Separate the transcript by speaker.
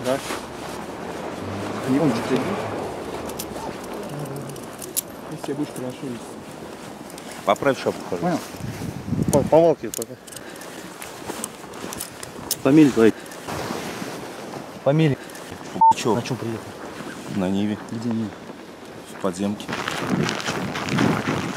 Speaker 1: Да. Не он же ты. Если будешь хорошо вести.
Speaker 2: Поправь шапку, пожалуйста.
Speaker 1: Понял? Помолкивай пока.
Speaker 2: Фамилия твоя?
Speaker 1: Фамилия.
Speaker 2: Пугачев.
Speaker 1: На чем приехал?
Speaker 2: На Ниве.
Speaker 1: Где Нива?
Speaker 2: В подземке.